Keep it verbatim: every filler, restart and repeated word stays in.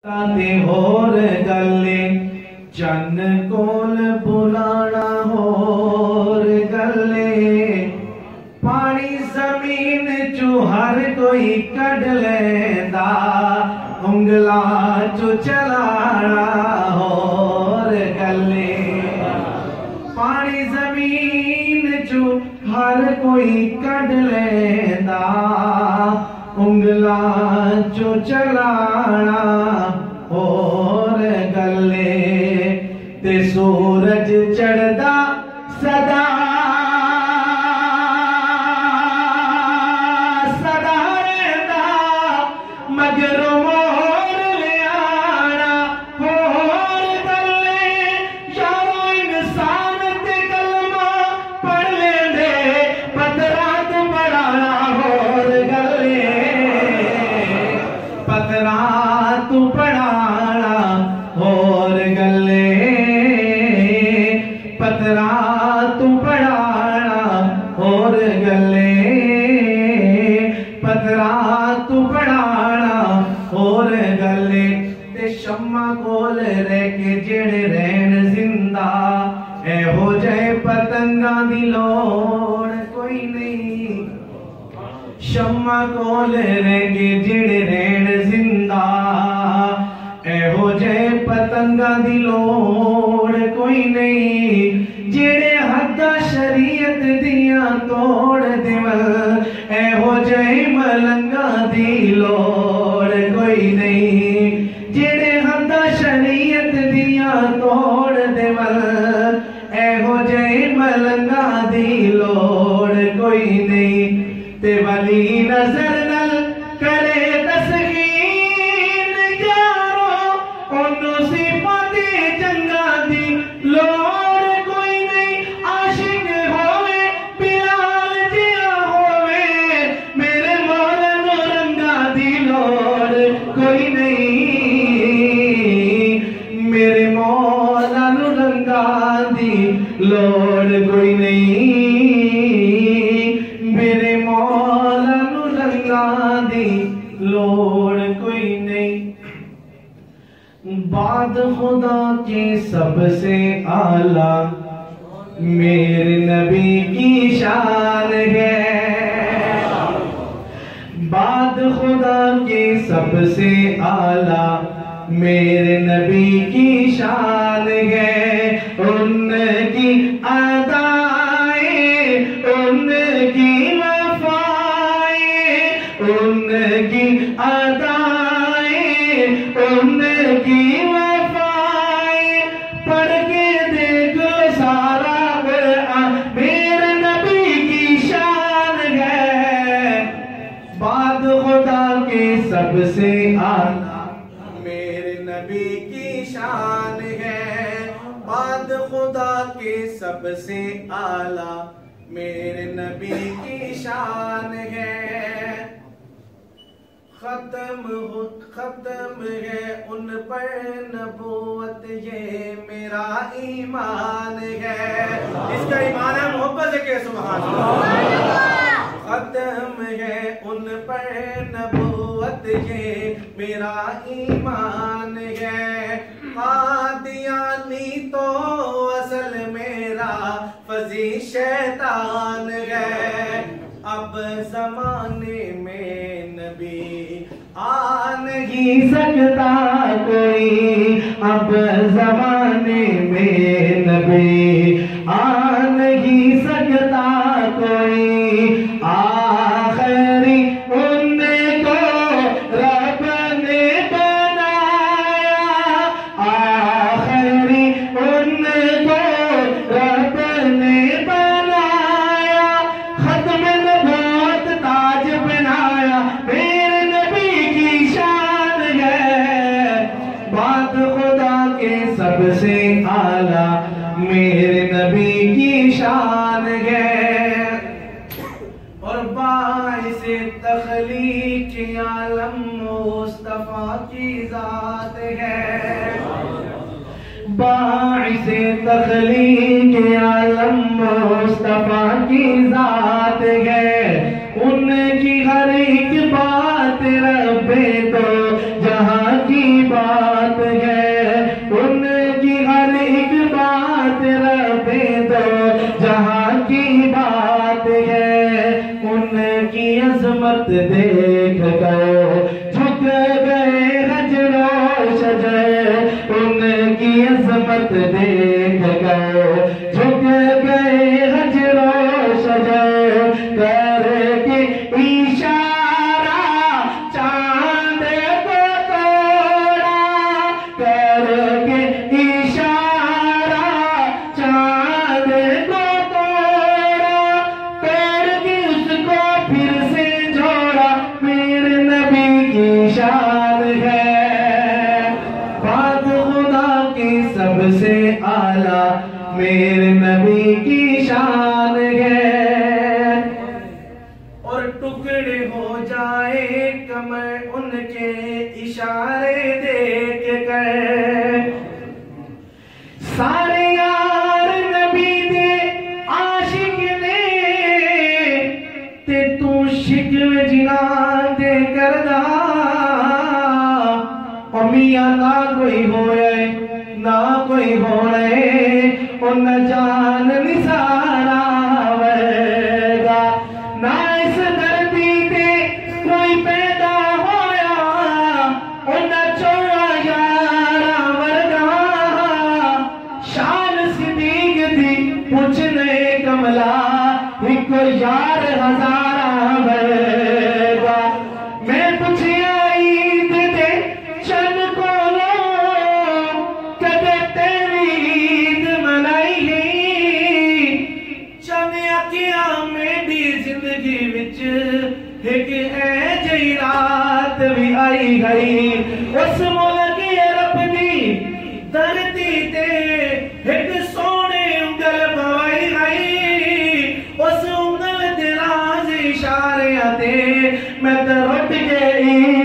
ते होर गल्ले चन कोल बुलाना होर गल्ले पानी जमीन चू हर कोई कढ लेंदा उंगला चू चलाना होर गल्ले पानी जमीन चू हर कोई कढ लेंदा उंगला चू चलाना और गले ते सूरज चढ़दा सदा सदा रहंदा मगर मोर लियाना और गले यारो इंसान ते कलमा पढ़ लेंदे पतरा तो पढ़ाना और गले पतरा तू पढ़ाना और गले पतरा तू पढ़ाना और गले पतरा तू पढ़ाना और गले ते शम्मा कोल रह के जेड़े रहन जिंदा ए हो जाए पतंगा दी लोड़ कोई नहीं शम्मा कोल रह के जेड़े रहन जिंदा एहो जय पतंगा दी लोड़ कोई नहीं जेड़े हद्दा शरीयत दिया तोड़ देवल एहो जय मलंगा दी लोड़ कोई नहीं जेड़े हद्दा शरीयत दिया तोड़ देवल एहो जय मलंगा दी लोड़ कोई नहीं ते वाली नजर नल करे लोड़ कोई नहीं आशिक होवे बिलाल जिया होवे मेरे मौला नो रंगा दी लोड़ कोई नहीं मेरे मौला नो रंगा दी लोड़ कोई नहीं मेरे मौला नो रंगा दी लोड़ कोई नहीं बाद खुदा के सबसे आला मेरे नबी की शान है बाद खुदा के सबसे आला मेरे नबी की शान है उनकी अदाएं उनकी वफाएं उनकी अदाएं उनकी वफाएं पढ़ के देख लो सारा कुरान मेरे नबी की शान है बाद खुदा के सबसे आला मेरे नबी की शान है बाद खुदा के सबसे आला मेरे नबी की शान है खत्म हो खत्म है उन पर नबूवत ये मेरा ईमान है इसका ईमान है मोहब्बत के सुभान अल्लाह खत्म है उन पर नबूवत ये मेरा ईमान है कादियानी तो असल मेरा फजी शैतान है अब जमाने में नबी आ नहीं सकता कोई अब जमाने में नबी आ नहीं सकता कोई आखिरी उनको रब ने बनाया आखिरी उनको रब ने बनाया खत्म नबूवत ताज बनाया मेरे नबी की शान है बात खुदा के सबसे आला मेरे नबी की शान है और बाइसे तख्लीक आलम मुस्तफा की जात है बाइसे तख्लीक आलम मुस्तफा की जात है उनकी हर एक बात रब्बे तो जहाँ की बात है, उनकी हर एक बात रबे दो जहां की बात है। उनकी अजमत देख कर झुक गए हजरो शजर, उनकी अजमत देख कर झुक गए हजरो शजर। करके इशारा चांद को तोड़ा, करके इशारा चांद को तोड़ा, करके उसको फिर से जोड़ा। मेरे नबी की शान है, बात खुदा की सबसे आला मेरे नबी की शान है। और टुकड़े हो जाए कमर उनके इशारे देख कर, सारे यार नबी दे आशिक ने ते तू शिकव जिना दे करदा। मियां ना कोई होए ना कोई होने, उन जान निसारा वर्गा, ना इस धरती ते कोई पैदा होया, उन चौआ यारा वर्गा। शान सिद्दीक दी पुछने कमला, एक यार हजारा वर्गा। मैं पुछिया ईद दे शन कोलो, कदे तेरी ईद मनाई गई। चंद अखियां मेरी जिंदगी विच एक ऐ जही रात भी आई गई। उस मुल्क अरब दी धरती ते एक सोने उंगल पवाई गई। उस उंगल दे राज इशारे ते मैं तो रुट गई।